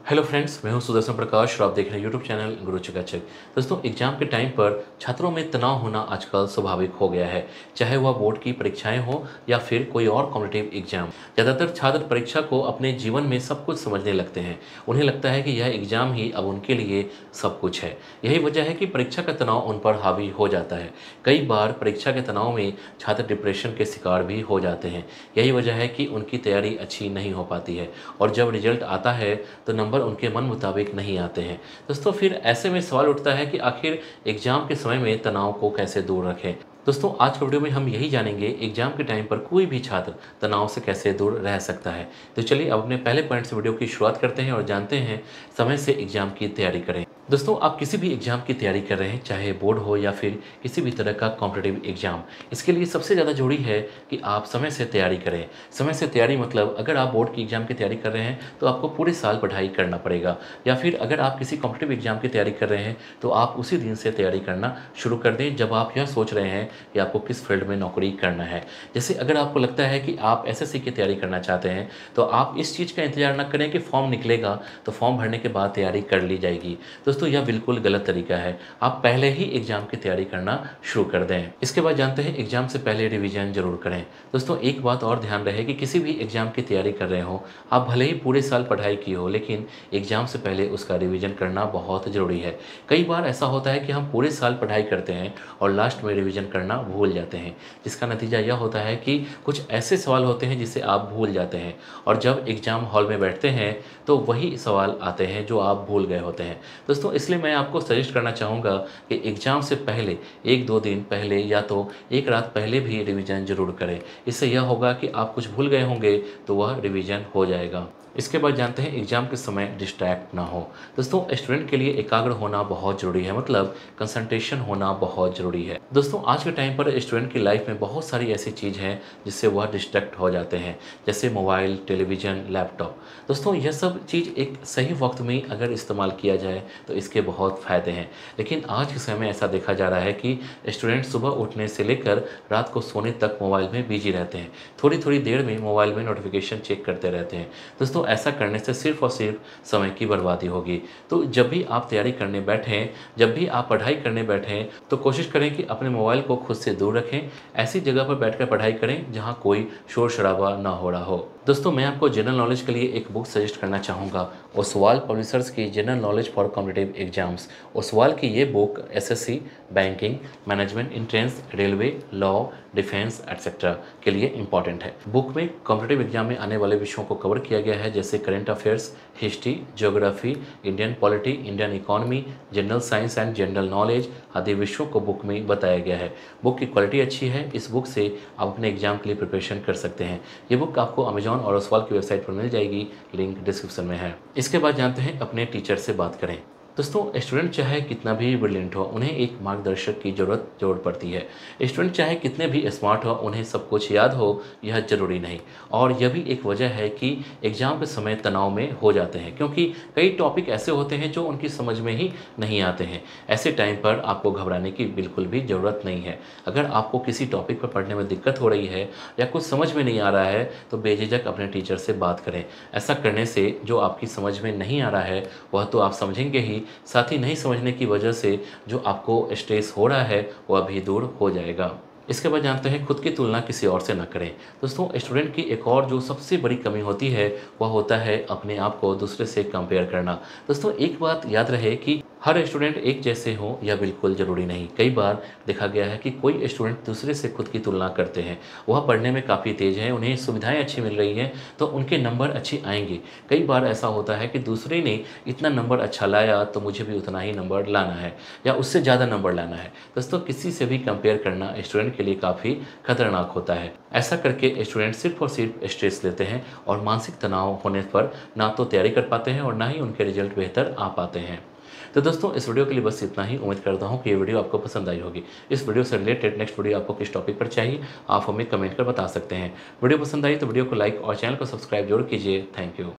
Hello friends, मैं हूं सुदर्शन प्रकाश और आप देख रहे हैं यूट्यूब चैनल गुरु चकाचक। दोस्तों, एग्जाम के टाइम पर छात्रों में तनाव होना आजकल स्वाभाविक हो गया है, चाहे वह बोर्ड की परीक्षाएं हो या फिर कोई और कॉम्पिटिटिव एग्जाम। ज़्यादातर छात्र परीक्षा को अपने जीवन में सब कुछ समझने लगते हैं। उन्हें लगता है कि यह एग्जाम ही अब उनके लिए सब कुछ है। यही वजह है कि परीक्षा का तनाव उन पर हावी हो जाता है। कई बार परीक्षा के तनाव में छात्र डिप्रेशन के शिकार भी हो जाते हैं। यही वजह है कि उनकी तैयारी अच्छी नहीं हो पाती है और जब रिजल्ट आता है तो नंबर उनके मन मुताबिक नहीं आते हैं। दोस्तों, फिर ऐसे में सवाल उठता है कि आखिर एग्जाम के समय में तनाव को कैसे दूर रखें। दोस्तों, आज के वीडियो में हम यही जानेंगे एग्जाम के टाइम पर कोई भी छात्र तनाव से कैसे दूर रह सकता है। तो चलिए अब अपने पहले पॉइंट से वीडियो की शुरुआत करते हैं और जानते हैं समय से एग्जाम की तैयारी करें। दोस्तों, आप किसी भी एग्जाम की तैयारी कर रहे हैं, चाहे बोर्ड हो या फिर किसी भी तरह का कॉम्पिटिटिव एग्जाम, इसके लिए सबसे ज़्यादा जरूरी है कि आप समय से तैयारी करें। समय से तैयारी मतलब अगर आप बोर्ड की एग्जाम की तैयारी कर रहे हैं तो आपको पूरे साल पढ़ाई करना पड़ेगा, या फिर अगर आप किसी कॉम्पिटिटिव एग्जाम की तैयारी कर रहे हैं तो आप उसी दिन से तैयारी करना शुरू कर दें जब आप यह सोच रहे हैं कि आपको किस फील्ड में नौकरी करना है। जैसे अगर आपको लगता है कि आप एसएससी की तैयारी करना चाहते हैं तो आप इस चीज़ का इंतजार न करें कि फॉर्म निकलेगा तो फॉर्म भरने के बाद तैयारी कर ली जाएगी। दोस्तों, यह बिल्कुल गलत तरीका है। आप पहले ही एग्जाम की तैयारी करना शुरू कर दें। इसके बाद जानते हैं एग्जाम से पहले रिवीजन जरूर करें। दोस्तों, एक बात और ध्यान रहे कि किसी भी एग्जाम की तैयारी कर रहे हो, आप भले ही पूरे साल पढ़ाई की हो, लेकिन एग्जाम से पहले उसका रिवीजन करना बहुत ज़रूरी है। कई बार ऐसा होता है कि हम पूरे साल पढ़ाई करते हैं और लास्ट में रिवीजन करना भूल जाते हैं, जिसका नतीजा यह होता है कि कुछ ऐसे सवाल होते हैं जिसे आप भूल जाते हैं और जब एग्जाम हॉल में बैठते हैं तो वही सवाल आते हैं जो आप भूल गए होते हैं। दोस्तों, इसलिए मैं आपको सजेस्ट करना चाहूँगा कि एग्जाम से पहले 1-2 दिन पहले या तो एक रात पहले भी रिवीजन जरूर करें। इससे यह होगा कि आप कुछ भूल गए होंगे तो वह रिवीजन हो जाएगा। इसके बाद जानते हैं एग्जाम के समय डिस्ट्रैक्ट ना हो। दोस्तों, स्टूडेंट के लिए एकाग्र होना बहुत ज़रूरी है, मतलब कंसंट्रेशन होना बहुत ज़रूरी है। दोस्तों, आज के टाइम पर स्टूडेंट की लाइफ में बहुत सारी ऐसी चीज़ हैं जिससे वह डिस्ट्रैक्ट हो जाते हैं, जैसे मोबाइल, टेलीविज़न, लैपटॉप। दोस्तों, यह सब चीज़ एक सही वक्त में अगर इस्तेमाल किया जाए तो इसके बहुत फ़ायदे हैं, लेकिन आज के समय में ऐसा देखा जा रहा है कि स्टूडेंट सुबह उठने से लेकर रात को सोने तक मोबाइल में बिजी रहते हैं। थोड़ी थोड़ी देर में मोबाइल में नोटिफिकेशन चेक करते रहते हैं। दोस्तों, ऐसा करने से सिर्फ और सिर्फ समय की बर्बादी होगी। तो जब भी आप तैयारी करने बैठें, जब भी आप पढ़ाई करने बैठें, तो कोशिश करें कि अपने मोबाइल को खुद से दूर रखें। ऐसी जगह पर बैठकर पढ़ाई करें जहां कोई शोर शराबा ना हो रहा हो। दोस्तों, मैं आपको जनरल नॉलेज के लिए एक बुक सजेस्ट करना चाहूँगा, ओसवाल पब्लिशर्स की general knowledge for competitive exams. Oswal की ये book SSC, banking, management, entrance, railway, law, defence etcetera के लिए इम्पॉर्टेंट है। बुक में कॉम्पिटिटिव एग्जाम में आने वाले विषयों को कवर किया गया है, जैसे current affairs, history, geography, Indian polity, Indian economy, general science and general knowledge आदि विषयों को बुक में बताया गया है। बुक की क्वालिटी अच्छी है। इस बुक से आप अपने एग्जाम के लिए प्रिपरेशन कर सकते हैं। ये बुक आपको अमेजॉन और ओसवाल की वेबसाइट पर मिल जाएगी, लिंक डिस्क्रिप्शन में है। इसके बाद जानते हैं अपने टीचर से बात करें। दोस्तों, स्टूडेंट चाहे कितना भी ब्रिलियंट हो, उन्हें एक मार्गदर्शक की ज़रूर पड़ती है। स्टूडेंट चाहे कितने भी स्मार्ट हो, उन्हें सब कुछ याद हो यह ज़रूरी नहीं। और यह भी एक वजह है कि एग्ज़ाम के समय तनाव में हो जाते हैं, क्योंकि कई टॉपिक ऐसे होते हैं जो उनकी समझ में ही नहीं आते हैं। ऐसे टाइम पर आपको घबराने की बिल्कुल भी ज़रूरत नहीं है। अगर आपको किसी टॉपिक पर पढ़ने में दिक्कत हो रही है या कुछ समझ में नहीं आ रहा है तो बेझिझक अपने टीचर से बात करें। ऐसा करने से जो आपकी समझ में नहीं आ रहा है वह तो आप समझेंगे ही, साथ ही नहीं समझने की वजह से जो आपको स्ट्रेस हो रहा है वह भी दूर हो जाएगा। इसके बाद जानते हैं खुद की तुलना किसी और से न करें। दोस्तों, स्टूडेंट की एक और जो सबसे बड़ी कमी होती है वह होता है अपने आप को दूसरे से कंपेयर करना। दोस्तों, एक बात याद रहे कि हर स्टूडेंट एक जैसे हों यह बिल्कुल ज़रूरी नहीं। कई बार देखा गया है कि कोई स्टूडेंट दूसरे से खुद की तुलना करते हैं। वह पढ़ने में काफ़ी तेज़ हैं, उन्हें सुविधाएं अच्छी मिल रही हैं तो उनके नंबर अच्छे आएंगे। कई बार ऐसा होता है कि दूसरे ने इतना नंबर अच्छा लाया तो मुझे भी उतना ही नंबर लाना है या उससे ज़्यादा नंबर लाना है। दोस्तों, किसी से भी कंपेयर करना स्टूडेंट के लिए काफ़ी खतरनाक होता है। ऐसा करके स्टूडेंट सिर्फ और सिर्फ स्ट्रेस लेते हैं और मानसिक तनाव होने पर ना तो तैयारी कर पाते हैं और ना ही उनके रिजल्ट बेहतर आ पाते हैं। तो दोस्तों, इस वीडियो के लिए बस इतना ही। उम्मीद करता हूँ कि ये वीडियो आपको पसंद आई होगी। इस वीडियो से रिलेटेड नेक्स्ट वीडियो आपको किस टॉपिक पर चाहिए आप हमें कमेंट कर बता सकते हैं। वीडियो पसंद आई तो वीडियो को लाइक और चैनल को सब्सक्राइब जरूर कीजिए। Thank you.